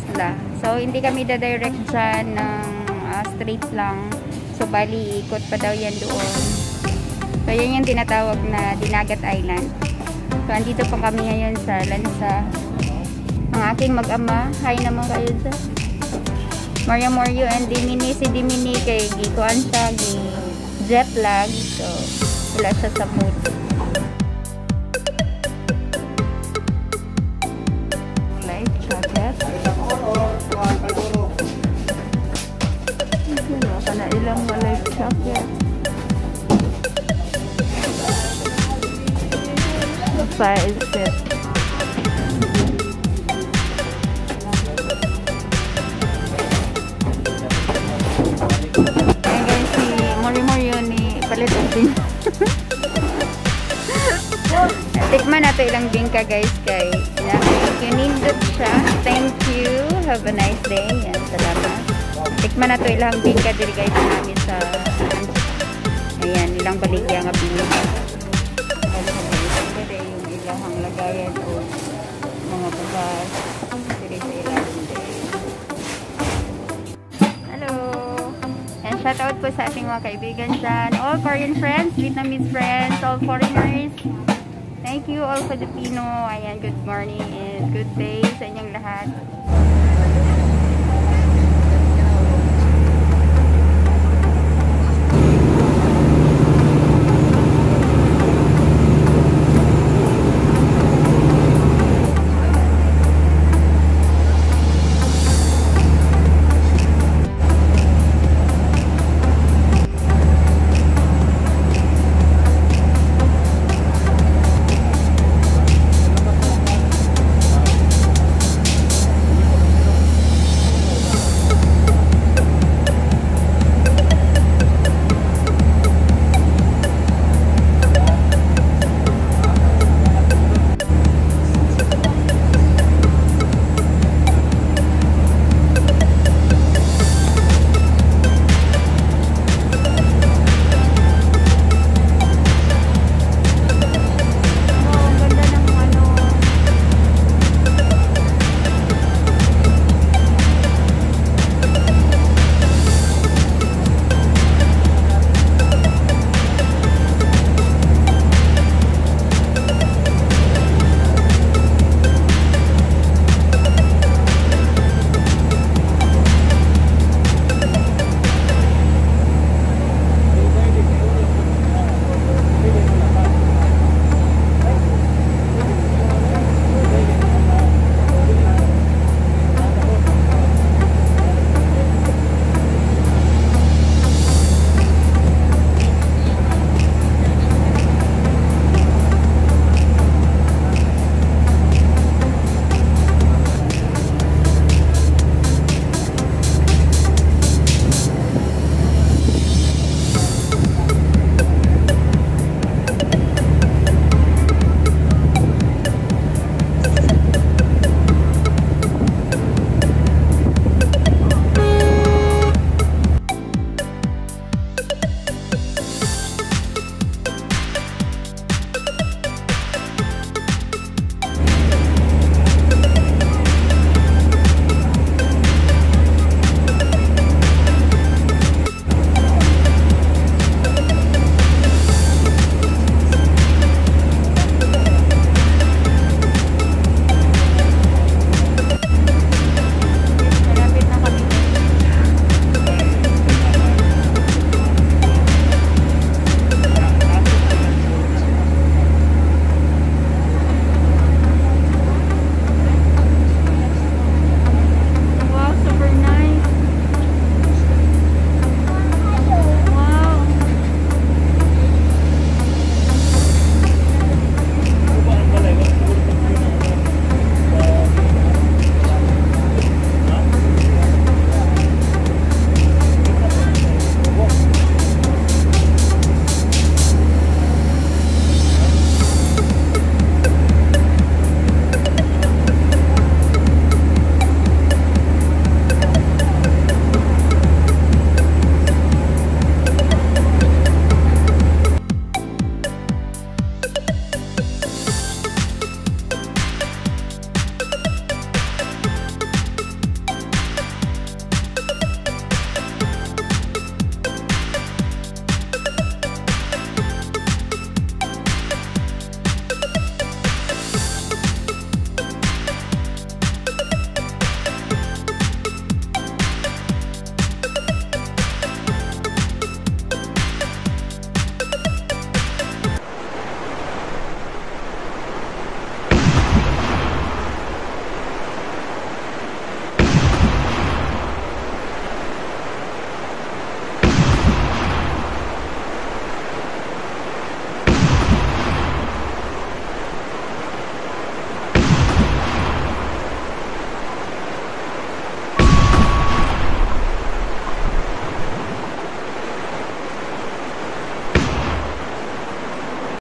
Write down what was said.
isla. So, hindi kami dadirect dyan ng straight lang. So, bali, ikot pa daw yan doon. So, yan yung tinatawag na Dinagat Island. So, andito po kami ngayon sa Lansa. Ang aking mag-ama. Hi naman kayo dyan. Mario and Dimini. Si Dimini kay Gikuan siya. Jet lag. So, wala siya sa mood. Life jacket. Wala ka na ilang life jacket. Size set. Tikman na ito ilang bingka guys kay kinindot siya. Thank you. Have a nice day. Yan, salamat. Tikman na ito ilang bingka diri guys namin sa ayan, ilang baligya nga bingka. Diri yung ilang lagayan o mga bugas diri sa ilang diri. Hello. And shout out po sa ating mga kaibigan dyan. All Korean friends, Vietnamese friends, all foreigners. Thank you all Filipino. Ayan, good morning and good day sa inyong lahat.